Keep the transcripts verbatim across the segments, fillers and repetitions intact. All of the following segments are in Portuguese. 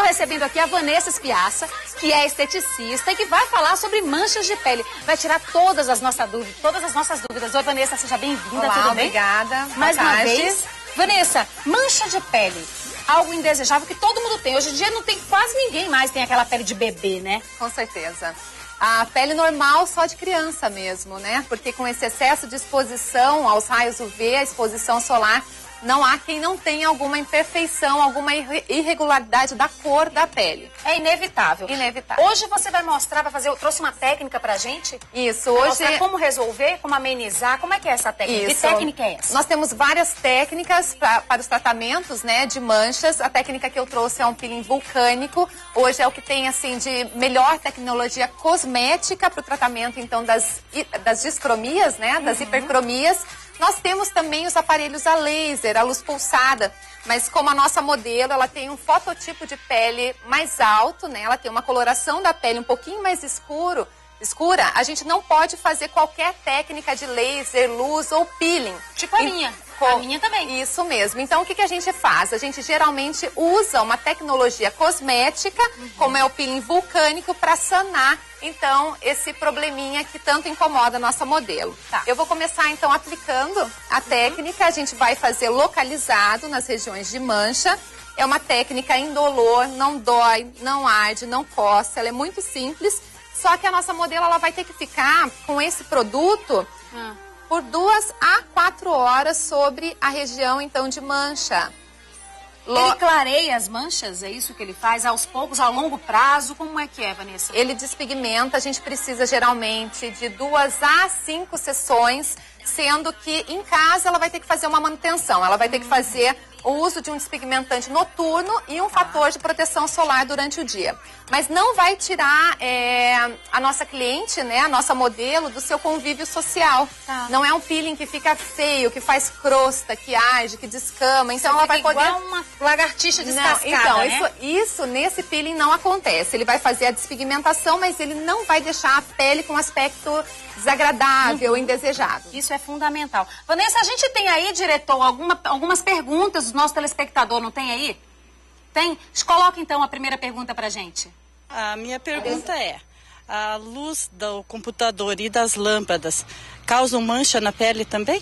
recebendo aqui a Vanessa Spiassa, que é esteticista e que vai falar sobre manchas de pele. Vai tirar todas as nossas dúvidas, todas as nossas dúvidas. Oi, Vanessa, seja bem-vinda, tudo bem? Obrigada. Mais uma vez. Vanessa, mancha de pele, algo indesejável que todo mundo tem. Hoje em dia não tem quase ninguém mais tem aquela pele de bebê, né? Com certeza. A pele normal só de criança mesmo, né? Porque com esse excesso de exposição aos raios U V, a exposição solar, não há quem não tenha alguma imperfeição, alguma irregularidade da cor da pele. É inevitável. Inevitável. Hoje você vai mostrar, vai fazer, eu trouxe uma técnica pra gente? Isso, vai hoje... mostrar como resolver, como amenizar, como é que é essa técnica? Isso. Que técnica é essa? Nós temos várias técnicas pra, para os tratamentos, né, de manchas. A técnica que eu trouxe é um peeling vulcânico. Hoje é o que tem, assim, de melhor tecnologia cosmética para o tratamento, então, das, das discromias, né, das uhum. hipercromias. Nós temos também os aparelhos a laser, a luz pulsada, mas como a nossa modelo, ela tem um fototipo de pele mais alto, né? Ela tem uma coloração da pele um pouquinho mais escuro, escura, a gente não pode fazer qualquer técnica de laser, luz ou peeling. Tipo a minha. Com... A minha também. Isso mesmo. Então, o que, que a gente faz? A gente geralmente usa uma tecnologia cosmética, uhum. como é o peeling vulcânico, para sanar, então, esse probleminha que tanto incomoda a nossa modelo. Tá. Eu vou começar, então, aplicando a técnica. A gente vai fazer localizado nas regiões de mancha. É uma técnica indolor, não dói, não arde, não coça. Ela é muito simples. Só que a nossa modelo, ela vai ter que ficar com esse produto... Hum. por duas a quatro horas sobre a região, então, de mancha. Lo... Ele clareia as manchas? É isso que ele faz aos poucos, a longo prazo? Como é que é, Vanessa? Ele despigmenta, a gente precisa geralmente de duas a cinco sessões, sendo que em casa ela vai ter que fazer uma manutenção. Ela vai ter que fazer o uso de um despigmentante noturno e um fator de proteção solar durante o dia. Mas não vai tirar é, a nossa cliente, né, a nossa modelo, do seu convívio social. Tá. Não é um peeling que fica feio, que faz crosta, que arde, que descama. Então Você ela vai poder... igual uma lagartixa descascada, não, então, né? isso, isso nesse peeling não acontece. Ele vai fazer a despigmentação, mas ele não vai deixar a pele com aspecto desagradável, uhum. indesejado. Isso é fundamental. Vanessa, a gente tem aí, diretor, alguma, algumas perguntas do nosso telespectador, não tem aí? Tem? Coloca então a primeira pergunta pra gente. A minha pergunta é, a luz do computador e das lâmpadas causam mancha na pele também?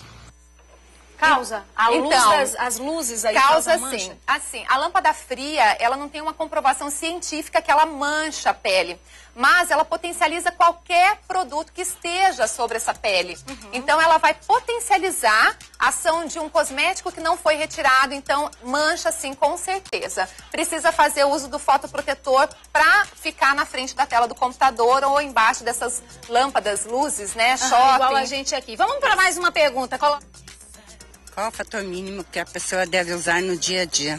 Causa? A luz então, das, as luzes aí causa mancha? sim. Assim, a lâmpada fria, ela não tem uma comprovação científica que ela mancha a pele, mas ela potencializa qualquer produto que esteja sobre essa pele. Uhum. Então, ela vai potencializar a ação de um cosmético que não foi retirado, então mancha sim, com certeza. Precisa fazer uso do fotoprotetor para ficar na frente da tela do computador ou embaixo dessas lâmpadas, luzes, né, shopping. Ah, igual a gente aqui. Vamos para mais uma pergunta. Colo... Qual o fator mínimo que a pessoa deve usar no dia a dia?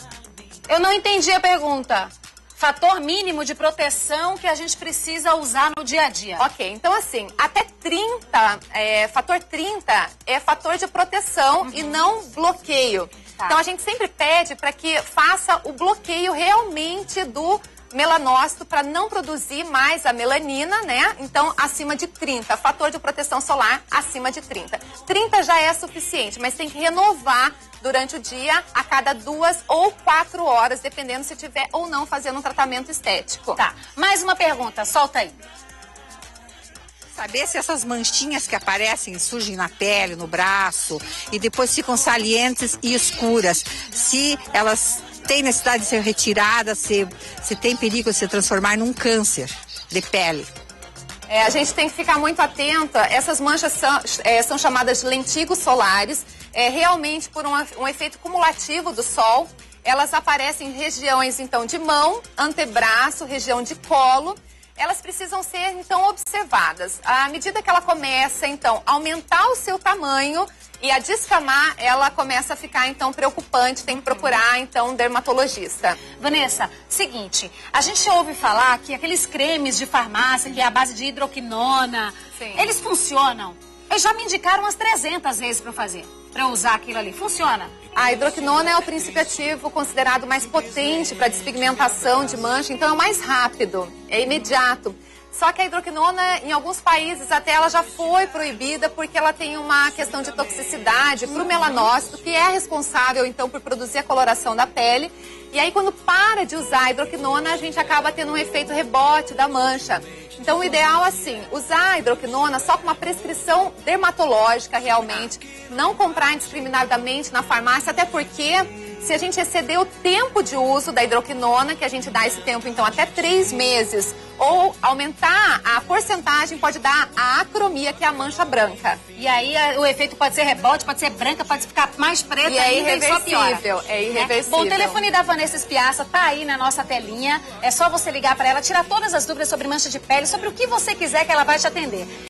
Eu não entendi a pergunta. Fator mínimo de proteção que a gente precisa usar no dia a dia. Ok, então assim, até trinta, é, fator trinta é fator de proteção uhum. e não bloqueio. Tá. Então a gente sempre pede para que faça o bloqueio realmente do melanócito para não produzir mais a melanina, né? Então, acima de trinta. Fator de proteção solar, acima de trinta. trinta já é suficiente, mas tem que renovar durante o dia, a cada duas ou quatro horas, dependendo se tiver ou não fazendo um tratamento estético. Tá. Mais uma pergunta, solta aí. Saber se essas manchinhas que aparecem, surgem na pele, no braço, e depois ficam salientes e escuras, se elas têm necessidade de ser retiradas, se, se tem perigo de se transformar num câncer de pele. É, a gente tem que ficar muito atenta. Essas manchas são, é, são chamadas de lentigos solares, é, realmente por um, um efeito cumulativo do sol. Elas aparecem em regiões, então, de mão, antebraço, região de colo. Elas precisam ser, então, observadas. À medida que ela começa, então, a aumentar o seu tamanho e a descamar, ela começa a ficar, então, preocupante. Tem que procurar, então, um dermatologista. Vanessa, seguinte, a gente ouve falar que aqueles cremes de farmácia, que é a base de hidroquinona, sim, eles funcionam? Eles já me indicaram umas trezentas vezes para fazer, para usar aquilo ali. Funciona? A hidroquinona é o princípio ativo considerado mais potente para despigmentação de mancha, então é o mais rápido, é imediato. Só que a hidroquinona, em alguns países, até ela já foi proibida porque ela tem uma questão de toxicidade para o melanócito, que é responsável, então, por produzir a coloração da pele. E aí, quando para de usar a hidroquinona, a gente acaba tendo um efeito rebote da mancha. Então, o ideal, assim, usar a hidroquinona só com uma prescrição dermatológica, realmente. Não comprar indiscriminadamente na farmácia, até porque se a gente exceder o tempo de uso da hidroquinona, que a gente dá esse tempo, então, até três meses, ou aumentar a porcentagem, pode dar a acromia, que é a mancha branca. E aí a, o efeito pode ser rebote, pode ser branca, pode ficar mais preta e é ainda, e só piora. irreversível, é irreversível. Bom, o telefone da Vanessa Espiaça tá aí na nossa telinha. É só você ligar para ela, tirar todas as dúvidas sobre mancha de pele, sobre o que você quiser que ela vai te atender.